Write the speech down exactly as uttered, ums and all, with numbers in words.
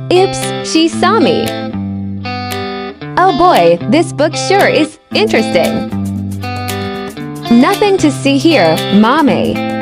Oops, she saw me. Oh boy, this book sure is interesting. Nothing to see here, Mommy.